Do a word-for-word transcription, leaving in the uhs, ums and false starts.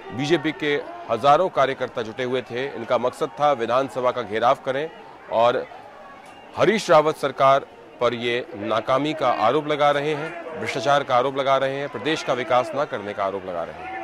BJP के हजारों कार्यकर्ता जुटे हुए थे। इनका मकसद था विधानसभा का घेराव करें और हरीश रावत सरकार पर ये नाकामी का आरोप लगा रहे हैं, भ्रष्टाचार का आरोप लगा रहे हैं, प्रदेश का विकास न करने का आरोप लगा रहे हैं।